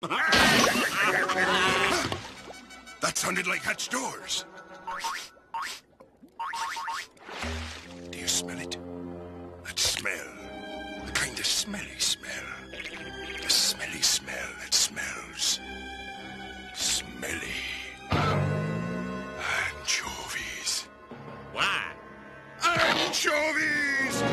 That sounded like hatched doors. Do you smell it? That smell. The kind of smelly smell. The smelly smell that smells. Smelly. Anchovies. Why? Anchovies!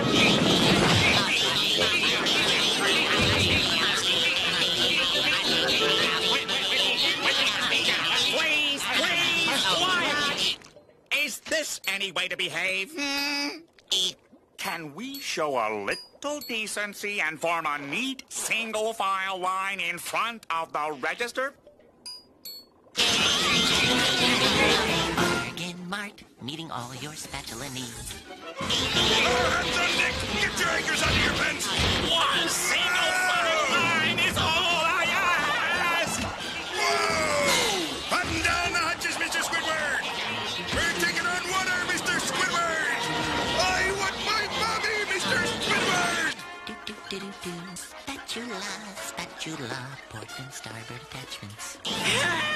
Please, quiet! Is this any way to behave? Can we show a little decency and form a neat single-file line in front of the register? Bargain Mart, meeting all your spatula needs. Hands on deck! Get your anchors under your pants! One single-file line is all I ask! Whoa! Button down the hatches, Mr. Squidward! We're taking on water, Mr. Squidward! I want my mommy, Mr. Squidward! Do. Spatula, spatula, port and starboard attachments.